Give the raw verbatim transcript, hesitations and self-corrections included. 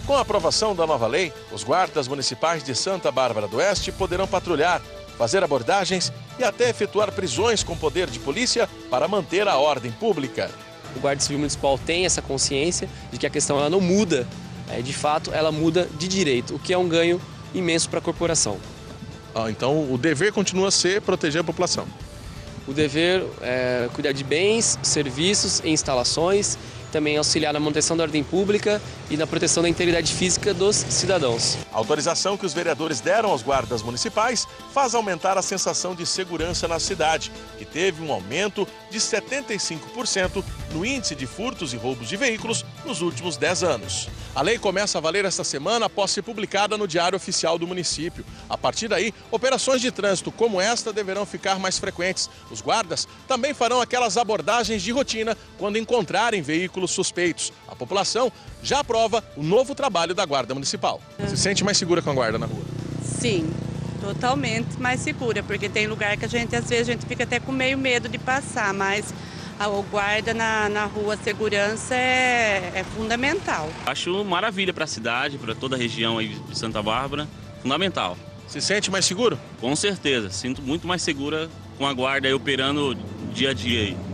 Com a aprovação da nova lei, os guardas municipais de Santa Bárbara do Oeste poderão patrulhar, fazer abordagens e até efetuar prisões com poder de polícia para manter a ordem pública. O Guarda Civil Municipal tem essa consciência de que a questão ela não muda, é, de fato ela muda de direito, o que é um ganho imenso para a corporação. Ah, então o dever continua a ser proteger a população. O dever é cuidar de bens, serviços e instalações, também auxiliar na manutenção da ordem pública e na proteção da integridade física dos cidadãos. A autorização que os vereadores deram aos guardas municipais faz aumentar a sensação de segurança na cidade, que teve um aumento de setenta e cinco por cento no índice de furtos e roubos de veículos nos últimos dez anos. A lei começa a valer esta semana após ser publicada no Diário Oficial do município. A partir daí, operações de trânsito como esta deverão ficar mais frequentes. Os guardas também farão aquelas abordagens de rotina quando encontrarem veículos suspeitos. A população já aprova o novo trabalho da Guarda Municipal. Se sente mais segura com a guarda na rua? Sim, totalmente mais segura, porque tem lugar que a gente, às vezes, a gente fica até com meio medo de passar, mas a guarda na, na rua, a segurança é, é fundamental. Acho maravilha para a cidade, para toda a região aí de Santa Bárbara, fundamental. Se sente mais seguro? Com certeza, sinto muito mais segura com a guarda aí operando dia a dia aí.